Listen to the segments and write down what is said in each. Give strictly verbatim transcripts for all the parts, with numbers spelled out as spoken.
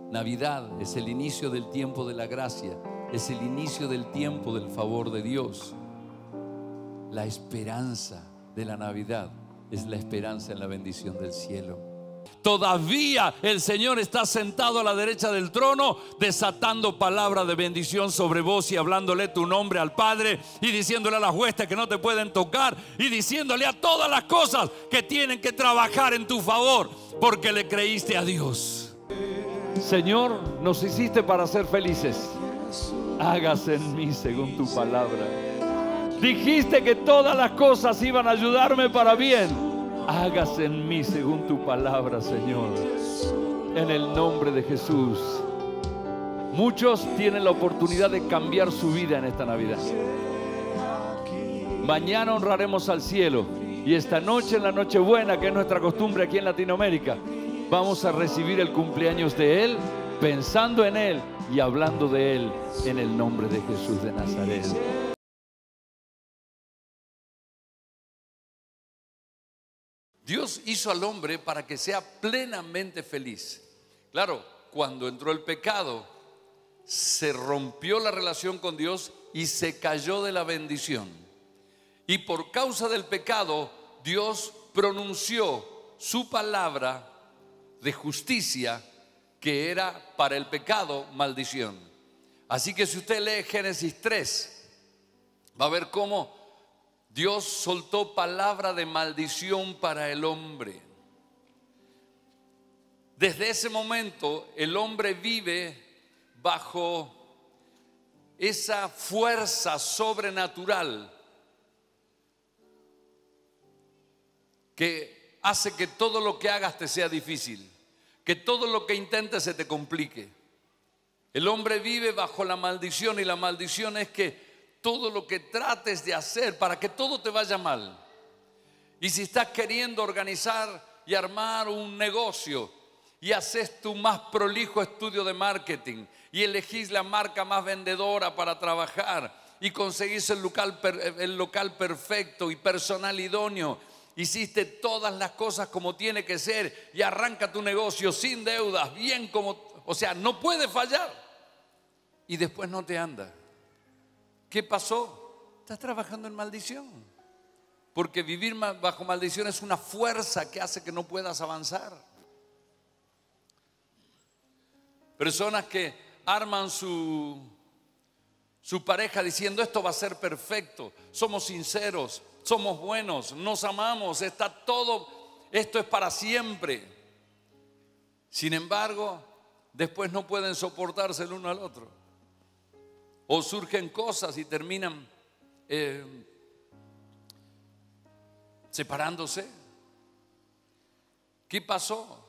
Navidad es el inicio del tiempo de la gracia, es el inicio del tiempo del favor de Dios. La esperanza de la Navidad es la esperanza en la bendición del cielo. Todavía el Señor está sentado a la derecha del trono, desatando palabra de bendición sobre vos y hablándole tu nombre al Padre y diciéndole a las huestes que no te pueden tocar y diciéndole a todas las cosas que tienen que trabajar en tu favor porque le creíste a Dios. Señor, nos hiciste para ser felices. Hágase en mí según tu palabra. Dijiste que todas las cosas iban a ayudarme para bien. Hágase en mí según tu palabra, Señor. En el nombre de Jesús. Muchos tienen la oportunidad de cambiar su vida en esta Navidad. Mañana honraremos al cielo. Y esta noche, en la Nochebuena, que es nuestra costumbre aquí en Latinoamérica, vamos a recibir el cumpleaños de Él, pensando en Él y hablando de Él, en el nombre de Jesús de Nazaret. Dios hizo al hombre para que sea plenamente feliz. Claro, cuando entró el pecado, se rompió la relación con Dios y se cayó de la bendición. Y por causa del pecado, Dios pronunció su palabra de justicia, que era para el pecado maldición. Así que si usted lee Génesis tres, va a ver cómo Dios soltó palabra de maldición para el hombre. Desde ese momento el hombre vive bajo esa fuerza sobrenatural que hace que todo lo que hagas te sea difícil, que todo lo que intentes se te complique. El hombre vive bajo la maldición, y la maldición es que todo lo que trates de hacer para que todo te vaya mal. Y si estás queriendo organizar y armar un negocio y haces tu más prolijo estudio de marketing y elegís la marca más vendedora para trabajar y conseguís el local, el local perfecto y personal idóneo, hiciste todas las cosas como tiene que ser y arranca tu negocio sin deudas, bien como, o sea, no puede fallar, y después no te anda. ¿Qué pasó? Estás trabajando en maldición. Porque vivir bajo maldición es una fuerza que hace que no puedas avanzar. Personas que arman su, su pareja diciendo: esto va a ser perfecto, somos sinceros, somos buenos, nos amamos, está todo, esto es para siempre. Sin embargo, después no pueden soportarse el uno al otro. O surgen cosas y terminan eh, separándose. ¿Qué pasó?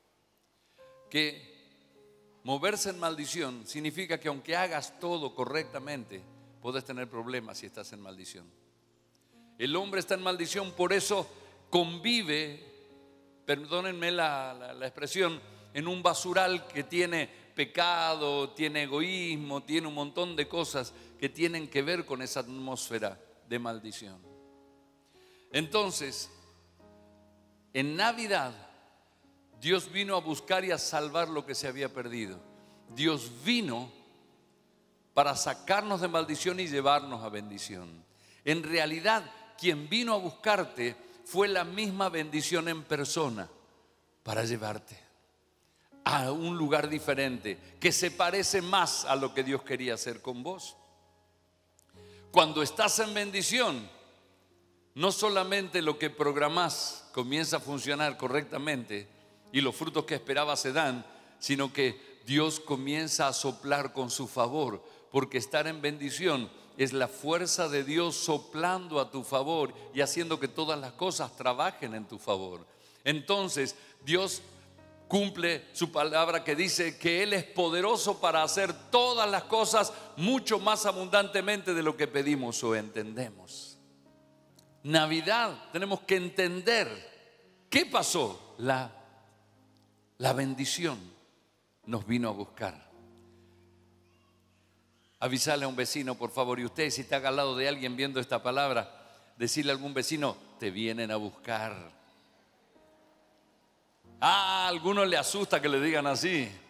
Que moverse en maldición significa que aunque hagas todo correctamente, puedes tener problemas si estás en maldición. El hombre está en maldición, por eso convive, perdónenme la, la, la expresión, en un basural que tiene pecado, tiene egoísmo, tiene un montón de cosas que tienen que ver con esa atmósfera de maldición. Entonces, en Navidad, Dios vino a buscar y a salvar lo que se había perdido. Dios vino para sacarnos de maldición y llevarnos a bendición. En realidad, quien vino a buscarte fue la misma bendición en persona para llevarte a un lugar diferente que se parece más a lo que Dios quería hacer con vos. Cuando estás en bendición, no solamente lo que programás comienza a funcionar correctamente y los frutos que esperabas se dan, sino que Dios comienza a soplar con su favor, porque estar en bendición es la fuerza de Dios soplando a tu favor y haciendo que todas las cosas trabajen en tu favor. Entonces Dios cumple su palabra que dice que Él es poderoso para hacer todas las cosas mucho más abundantemente de lo que pedimos o entendemos. Navidad, tenemos que entender qué pasó. La, la bendición nos vino a buscar. Avisarle a un vecino, por favor, y usted, si está al lado de alguien viendo esta palabra, decirle a algún vecino: te vienen a buscar. Ah, a algunos le asusta que le digan así,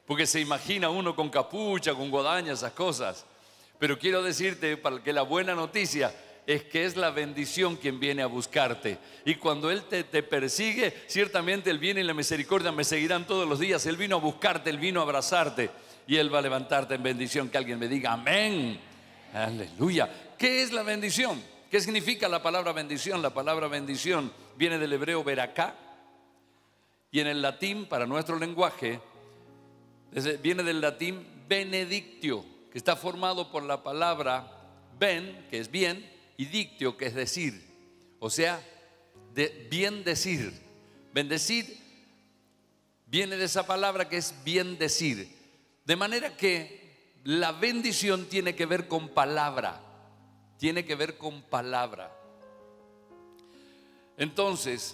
porque se imagina uno con capucha, con guadaña, esas cosas. Pero quiero decirte para que la buena noticia es que es la bendición quien viene a buscarte. Y cuando Él te, te persigue, ciertamente el bien y la misericordia me seguirán todos los días. Él vino a buscarte, Él vino a abrazarte y Él va a levantarte en bendición. Que alguien me diga amén, aleluya. ¿Qué es la bendición? ¿Qué significa la palabra bendición? La palabra bendición viene del hebreo veracá y en el latín, para nuestro lenguaje, viene del latín benedictio, que está formado por la palabra ben, que es bien, y dictio, que es decir, o sea, de bien decir. Bendecir viene de esa palabra que es bien decir. De manera que la bendición tiene que ver con palabra, tiene que ver con palabra. Entonces,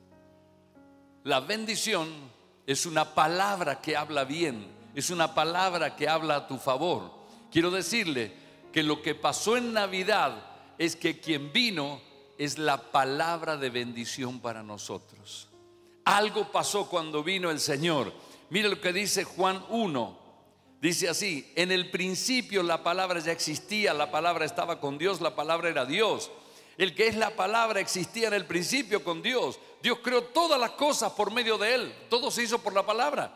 la bendición es una palabra que habla bien, es una palabra que habla a tu favor. Quiero decirle que lo que pasó en Navidad es que quien vino es la palabra de bendición para nosotros. Algo pasó cuando vino el Señor. Mire lo que dice Juan uno. Dice así: en el principio la palabra ya existía, la palabra estaba con Dios, la palabra era Dios. El que es la palabra existía en el principio con Dios. Dios creó todas las cosas por medio de Él. Todo se hizo por la palabra.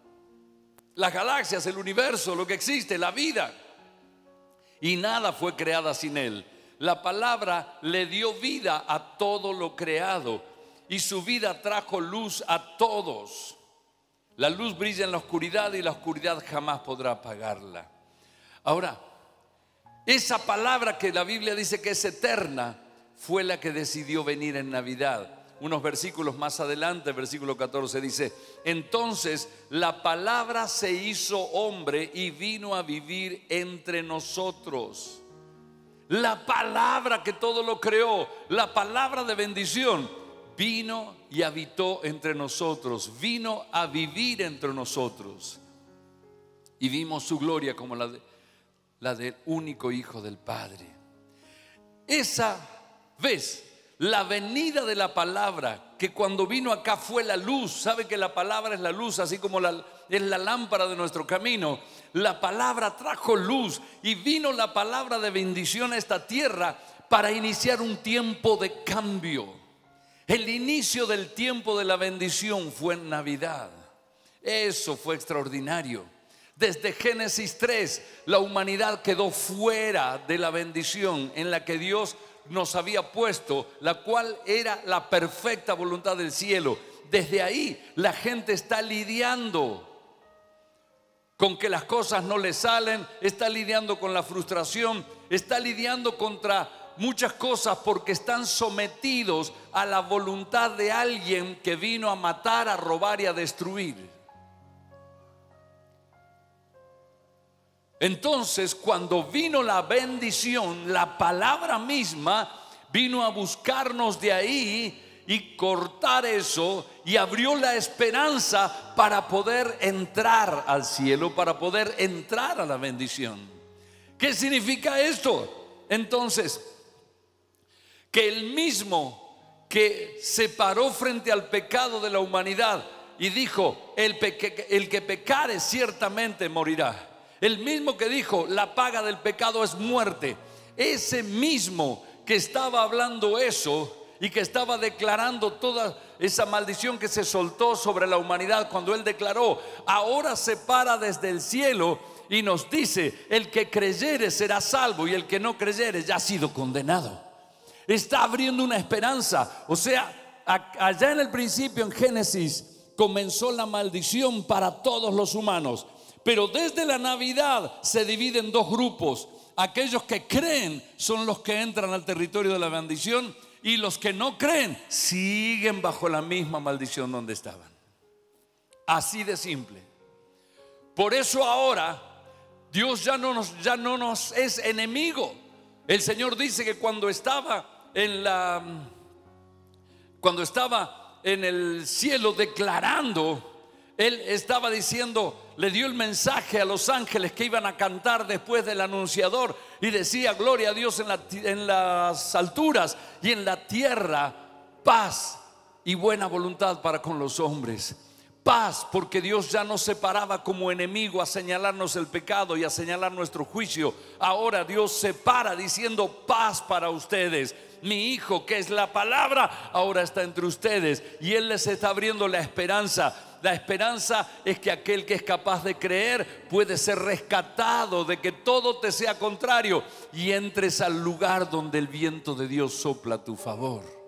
Las galaxias, el universo, lo que existe, la vida. Y nada fue creada sin Él. La palabra le dio vida a todo lo creado y su vida trajo luz a todos. La luz brilla en la oscuridad y la oscuridad jamás podrá apagarla. Ahora, esa palabra que la Biblia dice que es eterna fue la que decidió venir en Navidad. Unos versículos más adelante, versículo catorce dice: entonces la palabra se hizo hombre y vino a vivir entre nosotros. La palabra que todo lo creó, la palabra de bendición, vino y habitó entre nosotros, vino a vivir entre nosotros. Y vimos su gloria como la, de, la del único Hijo del Padre. Esa vez, la venida de la palabra, que cuando vino acá fue la luz. Sabe que la palabra es la luz, así como la, es la lámpara de nuestro camino. La palabra trajo luz y vino la palabra de bendición a esta tierra para iniciar un tiempo de cambio. El inicio del tiempo de la bendición fue en Navidad. Eso fue extraordinario. Desde Génesis tres, la humanidad quedó fuera de la bendición en la que Dios nos había puesto, la cual era la perfecta voluntad del cielo. Desde ahí la gente está lidiando con que las cosas no le salen, está lidiando con la frustración, está lidiando contra muchas cosas porque están sometidos a la voluntad de alguien que vino a matar, a robar y a destruir. Entonces, cuando vino la bendición, la palabra misma vino a buscarnos de ahí y cortar eso, y abrió la esperanza para poder entrar al cielo, para poder entrar a la bendición. ¿Qué significa esto? Entonces, que el mismo que se paró frente al pecado de la humanidad y dijo: el, peque, el que pecare ciertamente morirá. El mismo que dijo: la paga del pecado es muerte. Ese mismo que estaba hablando eso y que estaba declarando toda esa maldición que se soltó sobre la humanidad cuando Él declaró, ahora se para desde el cielo y nos dice: el que creyere será salvo y el que no creyere ya ha sido condenado. Está abriendo una esperanza. O sea, allá en el principio, en Génesis, comenzó la maldición para todos los humanos. Pero desde la Navidad se divide en dos grupos. Aquellos que creen son los que entran al territorio de la bendición, y los que no creen siguen bajo la misma maldición donde estaban. Así de simple. Por eso ahora Dios ya no nos, ya no nos es enemigo. El Señor dice que cuando estaba en la cuando estaba en el cielo declarando, Él estaba diciendo, le dio el mensaje a los ángeles que iban a cantar después del anunciador, y decía: gloria a Dios en, la, en las alturas, y en la tierra paz y buena voluntad para con los hombres. Paz, porque Dios ya nos separaba como enemigo a señalarnos el pecado y a señalar nuestro juicio. Ahora Dios separa diciendo paz para ustedes. Mi hijo, que es la palabra, ahora está entre ustedes y Él les está abriendo la esperanza. La esperanza es que aquel que es capaz de creer puede ser rescatado de que todo te sea contrario y entres al lugar donde el viento de Dios sopla a tu favor.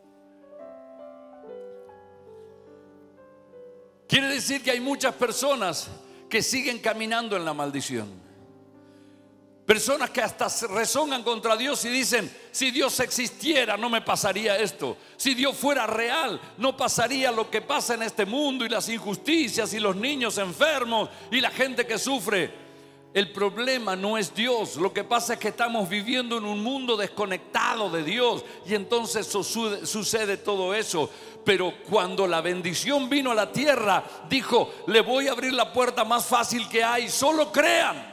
Quiere decir que hay muchas personas que siguen caminando en la maldición. Personas que hasta rezonan contra Dios y dicen: si Dios existiera no me pasaría esto. Si Dios fuera real no pasaría lo que pasa en este mundo y las injusticias y los niños enfermos y la gente que sufre. El problema no es Dios. Lo que pasa es que estamos viviendo en un mundo desconectado de Dios y entonces sucede todo eso. Pero cuando la bendición vino a la tierra, dijo: le voy a abrir la puerta más fácil que hay, solo crean.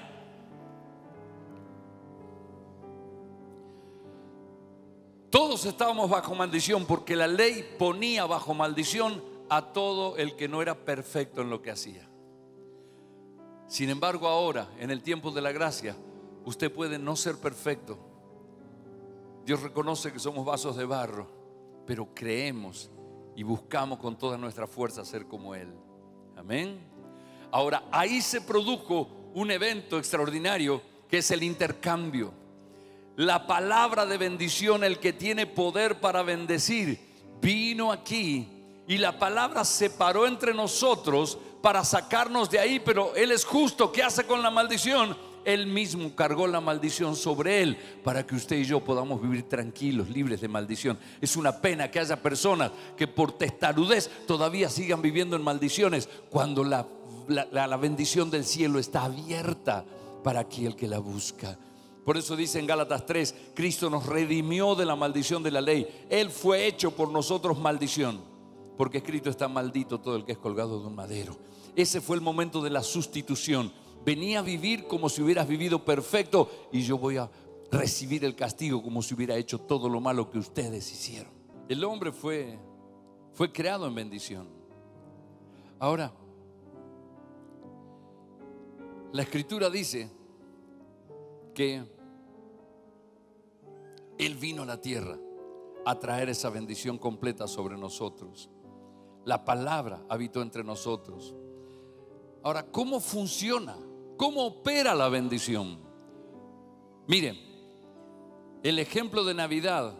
Todos estábamos bajo maldición porque la ley ponía bajo maldición a todo el que no era perfecto en lo que hacía. Sin embargo, ahora, en el tiempo de la gracia, usted puede no ser perfecto. Dios reconoce que somos vasos de barro, pero creemos y buscamos con toda nuestra fuerza ser como Él. Amén. Ahora, ahí se produjo un evento extraordinario que es el intercambio. La palabra de bendición, el que tiene poder para bendecir, vino aquí y la palabra se paró entre nosotros para sacarnos de ahí. Pero Él es justo. ¿Qué hace con la maldición? Él mismo cargó la maldición sobre Él para que usted y yo podamos vivir tranquilos, libres de maldición. Es una pena que haya personas que por testarudez todavía sigan viviendo en maldiciones cuando la, la, la, la bendición del cielo está abierta para aquel que la busca. Por eso dice en Gálatas tres: Cristo nos redimió de la maldición de la ley. Él fue hecho por nosotros maldición, porque escrito está: maldito todo el que es colgado de un madero. Ese fue el momento de la sustitución. Venía a vivir como si hubieras vivido perfecto y yo voy a recibir el castigo como si hubiera hecho todo lo malo que ustedes hicieron. El hombre fue, fue creado en bendición. Ahora, la Escritura dice que Él vino a la tierra a traer esa bendición completa sobre nosotros. La palabra habitó entre nosotros. Ahora, ¿cómo funciona? ¿Cómo opera la bendición? Miren, el ejemplo de Navidad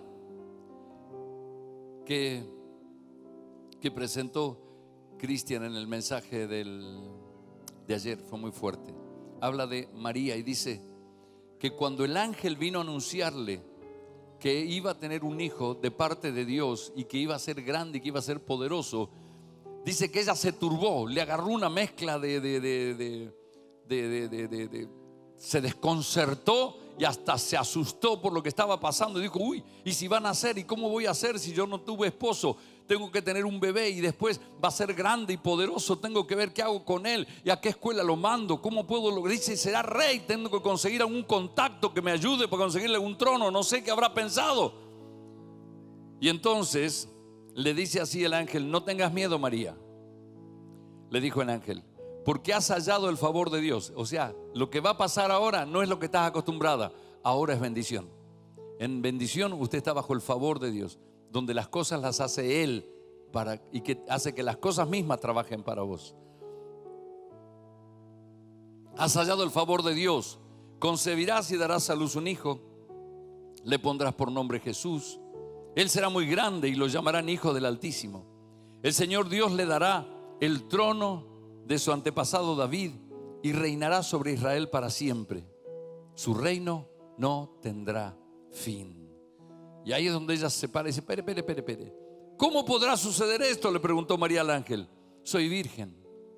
que, que presentó Cristian en el mensaje del, de ayer fue muy fuerte. Habla de María y dice que cuando el ángel vino a anunciarle que iba a tener un hijo de parte de Dios y que iba a ser grande y que iba a ser poderoso, dice que ella se turbó, le agarró una mezcla de, de, de, de, de, de, de, de, de se desconcertó y hasta se asustó por lo que estaba pasando y dijo: uy, ¿y si van a nacer? ¿Y cómo voy a hacer si yo no tuve esposo? Tengo que tener un bebé y después va a ser grande y poderoso. Tengo que ver qué hago con él y a qué escuela lo mando. ¿Cómo puedo lograr? Dice: será rey. Tengo que conseguir algún contacto que me ayude para conseguirle un trono. No sé qué habrá pensado. Y entonces le dice así el ángel: no tengas miedo, María. Le dijo el ángel: porque has hallado el favor de Dios. O sea, lo que va a pasar ahora no es lo que estás acostumbrada. Ahora es bendición. En bendición usted está bajo el favor de Dios, donde las cosas las hace Él para, y que hace que las cosas mismas trabajen para vos. Has hallado el favor de Dios. Concebirás y darás a luz un hijo. Le pondrás por nombre Jesús. Él será muy grande y lo llamarán Hijo del Altísimo. El Señor Dios le dará el trono de su antepasado David y reinará sobre Israel para siempre. Su reino no tendrá fin. Y ahí es donde ella se para y dice: espere, espere, espere, espere. ¿Cómo podrá suceder esto?, le preguntó María al ángel. Soy virgen.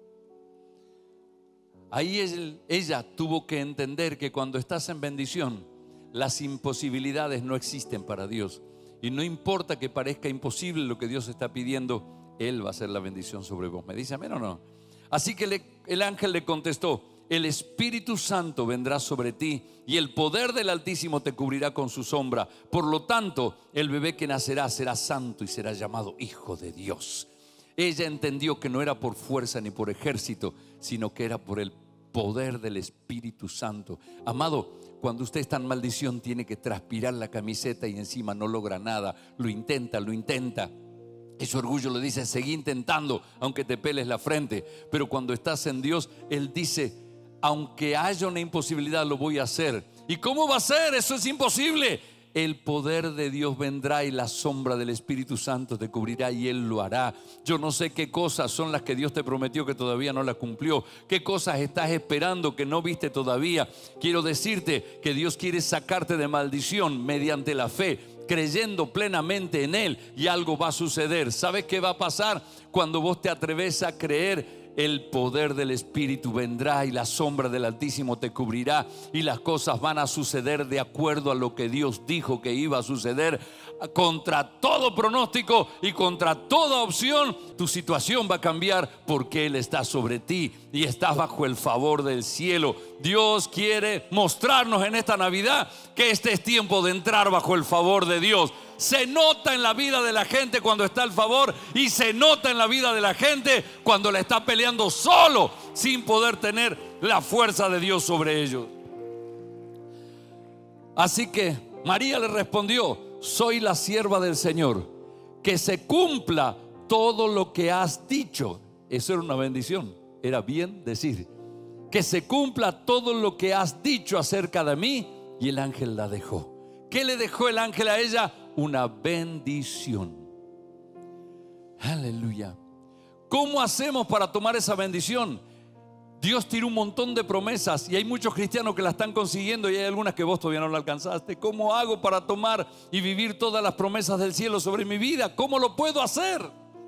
Ahí él, ella tuvo que entender que cuando estás en bendición, las imposibilidades no existen para Dios. Y no importa que parezca imposible lo que Dios está pidiendo, Él va a hacer la bendición sobre vos. ¿Me dice amén o no? Así que le, el ángel le contestó: el Espíritu Santo vendrá sobre ti y el poder del Altísimo te cubrirá con su sombra. Por lo tanto, el bebé que nacerá será santo y será llamado Hijo de Dios. Ella entendió que no era por fuerza ni por ejército, sino que era por el poder del Espíritu Santo. Amado, cuando usted está en maldición, tiene que transpirar la camiseta y encima no logra nada. Lo intenta, lo intenta. Y su orgullo le dice: seguí intentando, aunque te peles la frente. Pero cuando estás en Dios, Él dice: aunque haya una imposibilidad, lo voy a hacer. ¿Y cómo va a ser? Eso es imposible. El poder de Dios vendrá y la sombra del Espíritu Santo te cubrirá y Él lo hará. Yo no sé qué cosas son las que Dios te prometió que todavía no las cumplió. Qué cosas estás esperando que no viste todavía. Quiero decirte que Dios quiere sacarte de maldición mediante la fe, creyendo plenamente en Él, y algo va a suceder. ¿Sabes qué va a pasar? Cuando vos te atreves a creer, el poder del Espíritu vendrá y la sombra del Altísimo te cubrirá, y las cosas van a suceder de acuerdo a lo que Dios dijo que iba a suceder. Contra todo pronóstico y contra toda opción, tu situación va a cambiar porque Él está sobre ti y estás bajo el favor del cielo. Dios quiere mostrarnos en esta Navidad que este es tiempo de entrar bajo el favor de Dios. Se nota en la vida de la gente cuando está el favor, y se nota en la vida de la gente cuando le está peleando solo, sin poder tener la fuerza de Dios sobre ellos. Así que María le respondió: soy la sierva del Señor, que se cumpla todo lo que has dicho. Eso era una bendición, era bien decir: que se cumpla todo lo que has dicho acerca de mí. Y el ángel la dejó. ¿Qué le dejó el ángel a ella? Una bendición. Aleluya. ¿Cómo hacemos para tomar esa bendición? Dios tiró un montón de promesas y hay muchos cristianos que la están consiguiendo, y hay algunas que vos todavía no la alcanzaste. ¿Cómo hago para tomar y vivir todas las promesas del cielo sobre mi vida? ¿Cómo lo puedo hacer?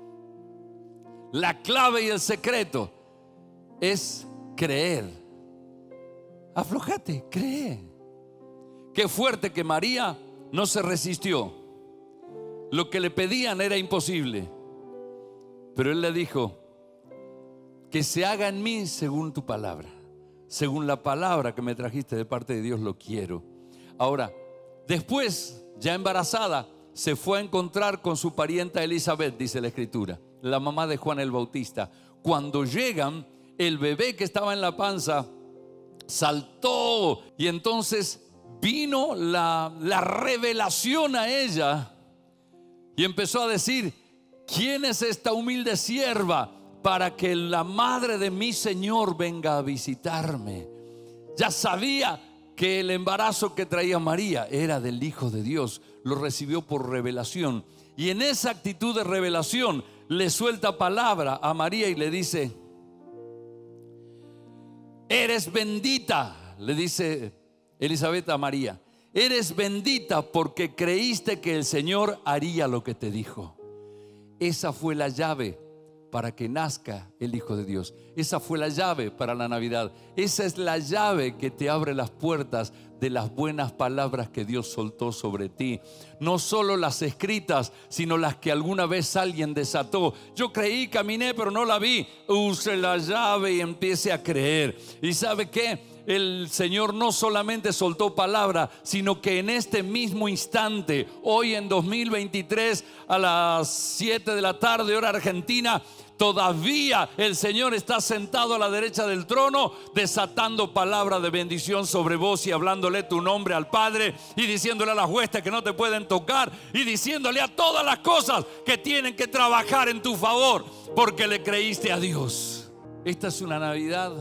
La clave y el secreto es creer. Aflójate, cree. Qué fuerte que María no se resistió. Lo que le pedían era imposible, pero Él le dijo: que se haga en mí según tu palabra. Según la palabra que me trajiste de parte de Dios, lo quiero. Ahora, después, ya embarazada, se fue a encontrar con su parienta Elizabeth, dice la Escritura, la mamá de Juan el Bautista. Cuando llegan, el bebé que estaba en la panza saltó, y entonces vino la, la revelación a ella, y empezó a decir: ¿quién es esta humilde sierva para que la madre de mi Señor venga a visitarme? Ya sabía que el embarazo que traía María era del Hijo de Dios. Lo recibió por revelación, y en esa actitud de revelación le suelta palabra a María y le dice: eres bendita, le dice Elizabeth a María, eres bendita porque creíste que el Señor haría lo que te dijo. Esa fue la llave para que nazca el Hijo de Dios. Esa fue la llave para la Navidad. Esa es la llave que te abre las puertas de las buenas palabras que Dios soltó sobre ti. No solo las escritas, sino las que alguna vez alguien desató. Yo creí, caminé, pero no la vi. Use la llave y empiece a creer. ¿Y sabe qué? El Señor no solamente soltó palabra, sino que en este mismo instante, hoy en dos mil veintitrés, a las siete de la tarde, hora argentina, todavía el Señor está sentado a la derecha del trono, desatando palabra de bendición sobre vos y hablándole tu nombre al Padre, y diciéndole a las huestes que no te pueden tocar, y diciéndole a todas las cosas que tienen que trabajar en tu favor, porque le creíste a Dios. Esta es una Navidad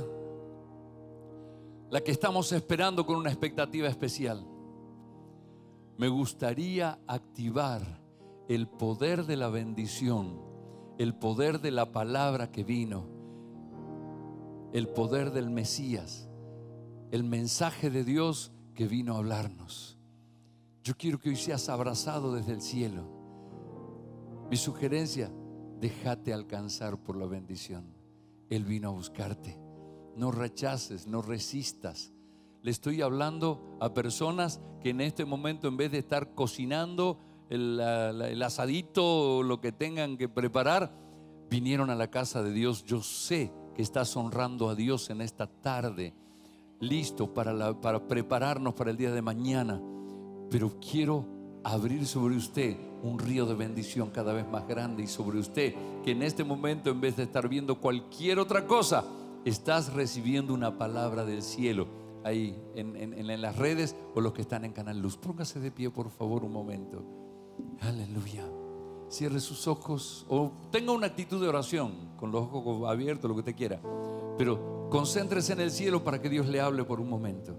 la que estamos esperando con una expectativa especial. Me gustaría activar el poder de la bendición, el poder de la palabra que vino, el poder del Mesías, el mensaje de Dios que vino a hablarnos. Yo quiero que hoy seas abrazado desde el cielo. Mi sugerencia: déjate alcanzar por la bendición. Él vino a buscarte. No rechaces, no resistas. Le estoy hablando a personas que en este momento, en vez de estar cocinando el, el asadito o lo que tengan que preparar, vinieron a la casa de Dios. Yo sé que estás honrando a Dios en esta tarde, listo para, la, para prepararnos para el día de mañana. Pero quiero abrir sobre usted un río de bendición cada vez más grande, y sobre usted que en este momento, en vez de estar viendo cualquier otra cosa, estás recibiendo una palabra del cielo ahí en, en, en las redes, o los que están en Canal Luz. Póngase de pie, por favor, un momento. Aleluya. Cierre sus ojos o tenga una actitud de oración con los ojos abiertos, lo que usted quiera, pero concéntrese en el cielo para que Dios le hable por un momento.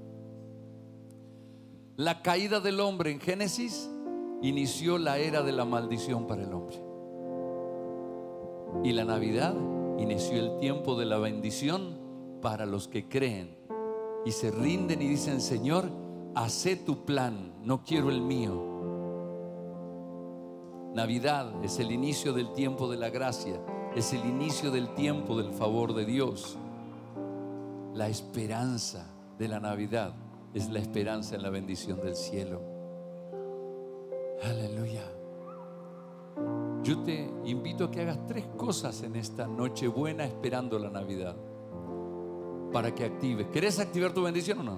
La caída del hombre en Génesis inició la era de la maldición para el hombre, y la Navidad inició el tiempo de la bendición para los que creen y se rinden y dicen: Señor, hacé tu plan, no quiero el mío. Navidad es el inicio del tiempo de la gracia, es el inicio del tiempo del favor de Dios. La esperanza de la Navidad es la esperanza en la bendición del cielo. Aleluya. Yo te invito a que hagas tres cosas en esta noche buena, esperando la Navidad, para que actives. ¿Querés activar tu bendición o no?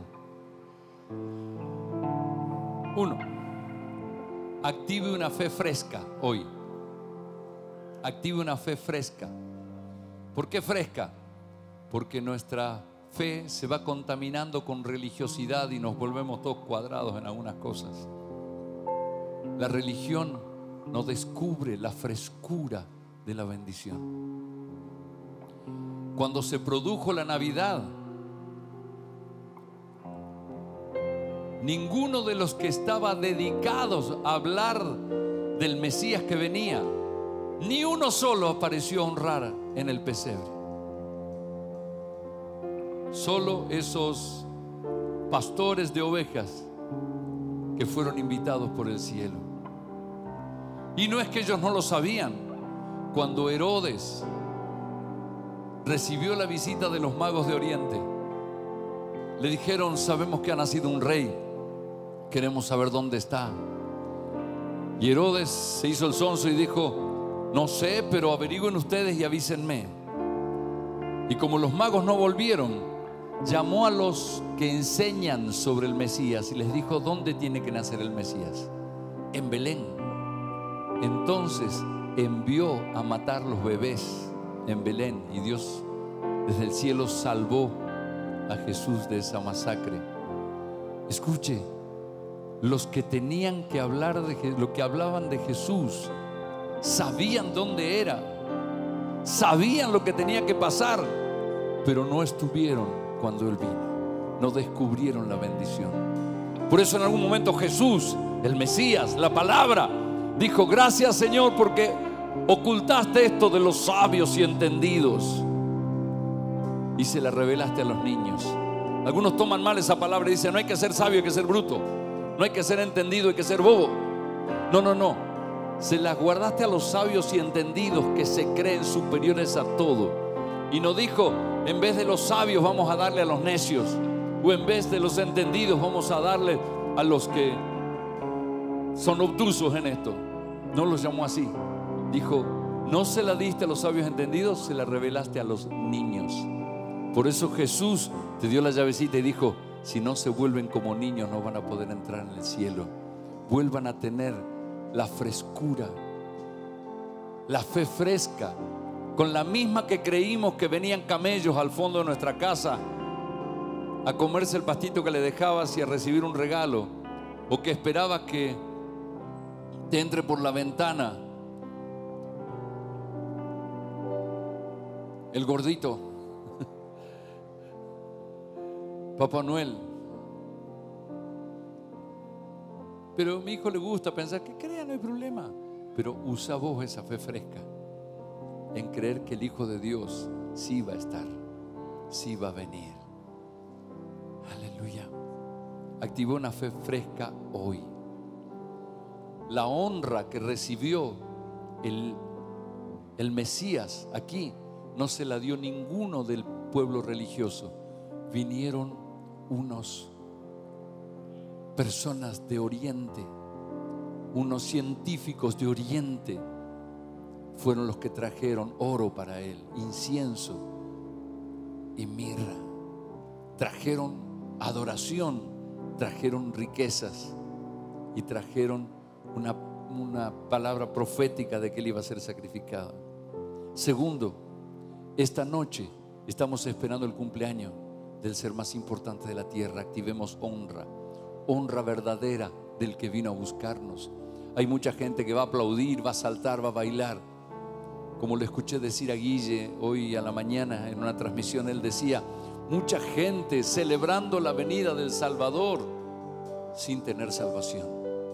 Uno, active una fe fresca hoy. Active una fe fresca. ¿Por qué fresca? Porque nuestra fe se va contaminando con religiosidad y nos volvemos todos cuadrados en algunas cosas. La religión no descubre la frescura de la bendición. Cuando se produjo la Navidad, ninguno de los que estaba dedicados a hablar del Mesías que venía, ni uno solo apareció a honrar en el pesebre. Solo esos pastores de ovejas que fueron invitados por el cielo. Y no es que ellos no lo sabían. Cuando Herodes recibió la visita de los magos de Oriente, le dijeron: sabemos que ha nacido un rey, queremos saber dónde está. Y Herodes se hizo el sonso y dijo: no sé, pero averigüen ustedes y avísenme. Y como los magos no volvieron, llamó a los que enseñan sobre el Mesías y les dijo: ¿dónde tiene que nacer el Mesías? En Belén. Entonces envió a matar los bebés en Belén, y Dios desde el cielo salvó a Jesús de esa masacre. Escuche, los que tenían que hablar de lo que hablaban de Jesús sabían dónde era, sabían lo que tenía que pasar, pero no estuvieron cuando Él vino, no descubrieron la bendición. Por eso en algún momento Jesús, el Mesías, la palabra, dijo: gracias, Señor, porque ocultaste esto de los sabios y entendidos y se la revelaste a los niños. Algunos toman mal esa palabra y dicen: no hay que ser sabio, hay que ser bruto, no hay que ser entendido, hay que ser bobo. No, no, no. Se las guardaste a los sabios y entendidos, que se creen superiores a todo. Y no dijo: en vez de los sabios vamos a darle a los necios, o en vez de los entendidos vamos a darle a los que son obtusos en esto. No los llamó así. Dijo: no se la diste a los sabios entendidos, se la revelaste a los niños. Por eso Jesús te dio la llavecita y dijo: si no se vuelven como niños, no van a poder entrar en el cielo. Vuelvan a tener la frescura, la fe fresca, con la misma que creímos que venían camellos al fondo de nuestra casa a comerse el pastito que le dejabas y a recibir un regalo, o que esperabas que te entre por la ventana el gordito Papá Noel. Pero a mi hijo le gusta pensar que crea, no hay problema. Pero usa vos esa fe fresca en creer que el Hijo de Dios sí va a estar, sí va a venir. Aleluya. Activó una fe fresca hoy. La honra que recibió el, el Mesías aquí no se la dio ninguno del pueblo religioso. Vinieron unos personas de Oriente, unos científicos de Oriente, fueron los que trajeron oro para él, incienso y mirra. Trajeron adoración, trajeron riquezas y trajeron una, una palabra profética de que Él iba a ser sacrificado. Segundo, esta noche estamos esperando el cumpleaños del ser más importante de la tierra. Activemos honra, honra verdadera del que vino a buscarnos. Hay mucha gente que va a aplaudir, va a saltar, va a bailar. Como le escuché decir a Guille hoy a la mañana en una transmisión, él decía: mucha gente celebrando la venida del Salvador sin tener salvación.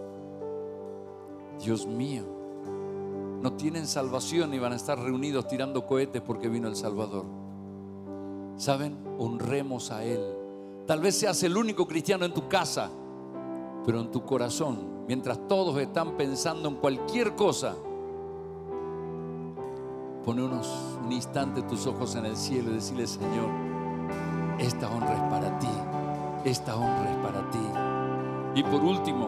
Dios mío, no tienen salvación y van a estar reunidos tirando cohetes porque vino el Salvador. ¿Saben? Honremos a Él. Tal vez seas el único cristiano en tu casa, pero en tu corazón, mientras todos están pensando en cualquier cosa, pone unos, un instante tus ojos en el cielo y decirle: Señor, esta honra es para ti, esta honra es para ti. Y por último,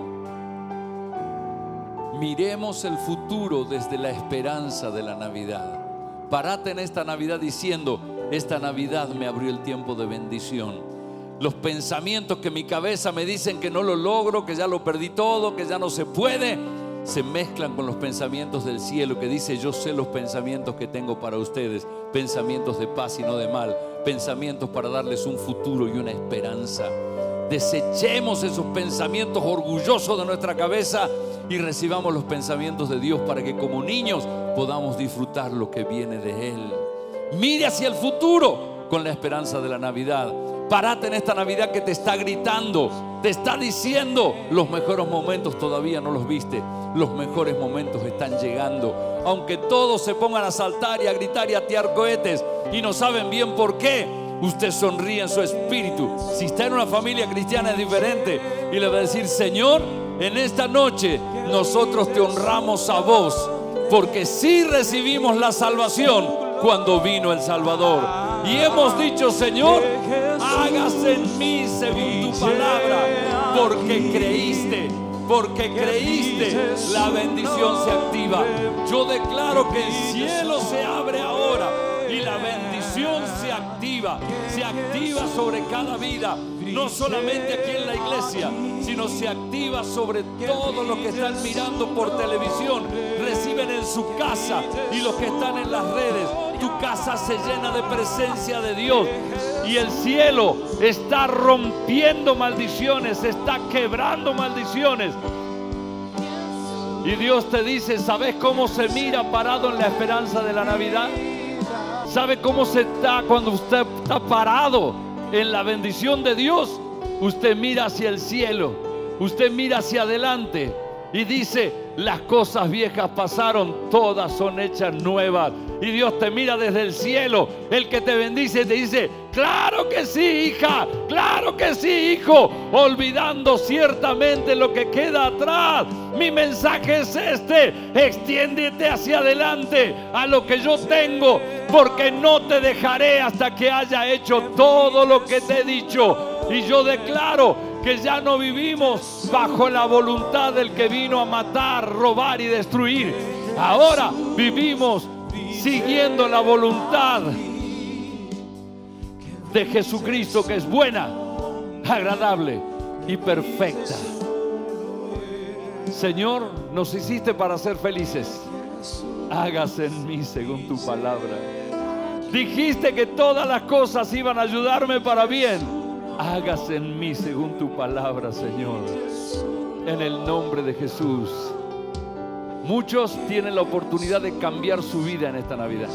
miremos el futuro desde la esperanza de la Navidad. Parate en esta Navidad diciendo: esta Navidad me abrió el tiempo de bendición. Los pensamientos que mi cabeza me dicen que no lo logro, que ya lo perdí todo, que ya no se puede, se mezclan con los pensamientos del cielo que dice: yo sé los pensamientos que tengo para ustedes, pensamientos de paz y no de mal, pensamientos para darles un futuro y una esperanza. Desechemos esos pensamientos orgullosos de nuestra cabeza y recibamos los pensamientos de Dios para que como niños podamos disfrutar lo que viene de Él. Mire hacia el futuro con la esperanza de la Navidad. Parate en esta Navidad que te está gritando, te está diciendo: los mejores momentos todavía no los viste, los mejores momentos están llegando. Aunque todos se pongan a saltar y a gritar y a tirar cohetes y no saben bien por qué, usted sonríe en su espíritu. Si está en una familia cristiana es diferente y le va a decir: Señor, en esta noche nosotros te honramos a vos, porque sí recibimos la salvación cuando vino el Salvador. Y hemos dicho: Señor, hágase en mí según tu palabra, porque creíste, porque creíste, la bendición se activa. Yo declaro que el cielo se abre ahora y la bendición se activa, se activa sobre cada vida, no solamente aquí en la iglesia, sino se activa sobre todos los que están mirando por televisión, reciben en su casa, y los que están en las redes. Tu casa se llena de presencia de Dios y el cielo está rompiendo maldiciones, está quebrando maldiciones. Y Dios te dice: ¿sabes cómo se mira parado en la esperanza de la Navidad? ¿Sabe cómo se está cuando usted está parado en la bendición de Dios? Usted mira hacia el cielo, usted mira hacia adelante y dice: las cosas viejas pasaron, todas son hechas nuevas. Y Dios te mira desde el cielo, el que te bendice, te dice: claro que sí, hija, claro que sí, hijo, olvidando ciertamente lo que queda atrás. Mi mensaje es este: extiéndete hacia adelante a lo que yo tengo, porque no te dejaré hasta que haya hecho todo lo que te he dicho. Y yo declaro que ya no vivimos bajo la voluntad del que vino a matar, robar y destruir. Ahora vivimos siguiendo la voluntad de Jesucristo, que es buena, agradable y perfecta. Señor, nos hiciste para ser felices. Hágase en mí según tu palabra. Dijiste que todas las cosas iban a ayudarme para bien. Hágase en mí según tu palabra, Señor. En el nombre de Jesús. Muchos tienen la oportunidad de cambiar su vida en esta Navidad.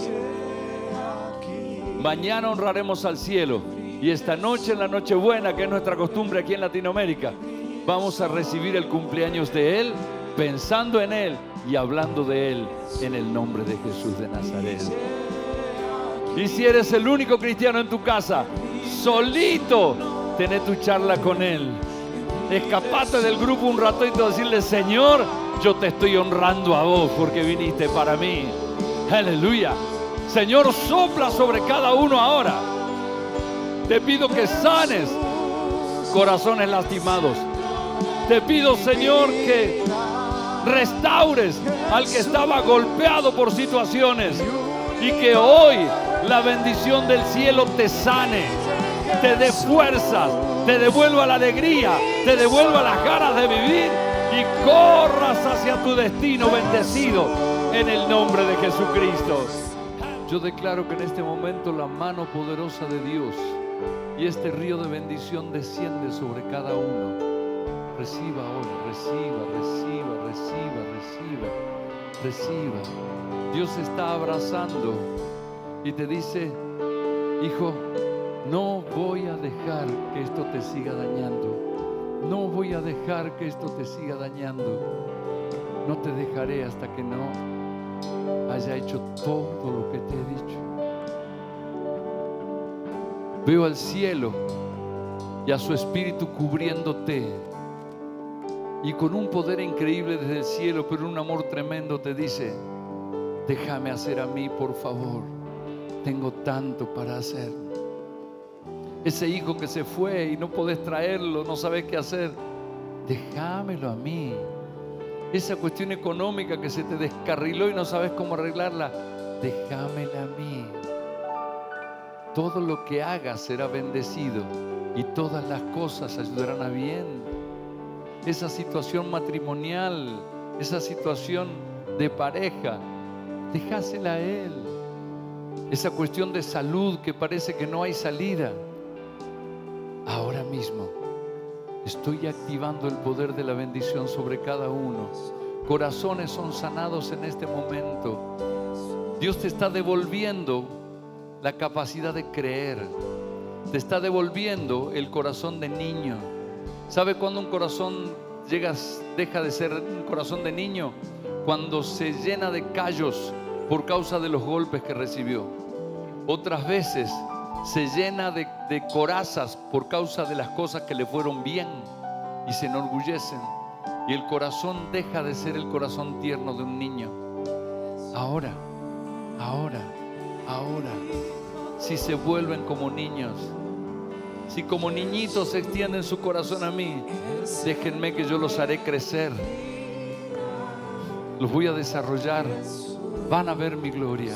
Mañana honraremos al cielo. Y esta noche, en la Nochebuena, que es nuestra costumbre aquí en Latinoamérica, vamos a recibir el cumpleaños de Él, pensando en Él y hablando de Él, en el nombre de Jesús de Nazaret. Y si eres el único cristiano en tu casa, solito, tené tu charla con Él. Escapate del grupo un ratito y decirle: Señor, yo te estoy honrando a vos porque viniste para mí. Aleluya. Señor, sopla sobre cada uno ahora. Te pido que sanes corazones lastimados. Te pido, Señor, que restaures al que estaba golpeado por situaciones, y que hoy la bendición del cielo te sane, te dé fuerzas, te devuelva la alegría, te devuelva las ganas de vivir y corras hacia tu destino bendecido en el nombre de Jesucristo. Yo declaro que en este momento la mano poderosa de Dios y este río de bendición desciende sobre cada uno. Reciba hoy, reciba, reciba, reciba, reciba, reciba. Dios está abrazando y te dice: hijo, no voy a dejar que esto te siga dañando. No voy a dejar que esto te siga dañando. No te dejaré hasta que no haya hecho todo lo que te he dicho. Veo al cielo y a su espíritu cubriéndote, y con un poder increíble desde el cielo, pero un amor tremendo, te dice: déjame hacer a mí, por favor. Tengo tanto para hacer. Ese hijo que se fue y no podés traerlo, no sabes qué hacer, déjamelo a mí. Esa cuestión económica que se te descarriló y no sabes cómo arreglarla, déjamela a mí. Todo lo que hagas será bendecido y todas las cosas ayudarán a bien. Esa situación matrimonial, esa situación de pareja, dejásela a Él. Esa cuestión de salud que parece que no hay salida, ahora mismo estoy activando el poder de la bendición sobre cada uno. Corazones son sanados en este momento. Dios te está devolviendo la capacidad de creer. Te está devolviendo el corazón de niño. ¿Sabe cuándo un corazón llega, deja de ser un corazón de niño? Cuando se llena de callos por causa de los golpes que recibió. Otras veces se llena de, de corazas por causa de las cosas que le fueron bien y se enorgullecen, y el corazón deja de ser el corazón tierno de un niño. Ahora, ahora, ahora, si se vuelven como niños, si como niñitos se extienden su corazón a mí, déjenme que yo los haré crecer, los voy a desarrollar, van a ver mi gloria.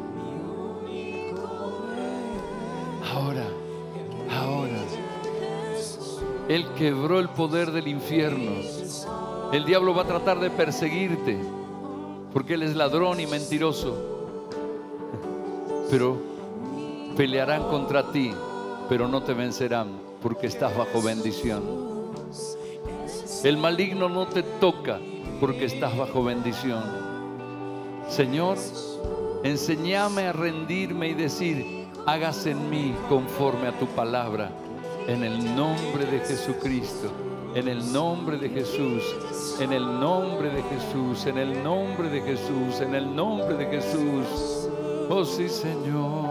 Ahora, ahora, Él quebró el poder del infierno. El diablo va a tratar de perseguirte porque Él es ladrón y mentiroso, pero pelearán contra ti, pero no te vencerán porque estás bajo bendición. El maligno no te toca porque estás bajo bendición. Señor, enséñame a rendirme y decir: hágase en mí conforme a tu palabra, en el nombre de Jesucristo, en el nombre de Jesús, en el nombre de Jesús, en el nombre de Jesús, en el nombre de Jesús. Oh sí, Señor.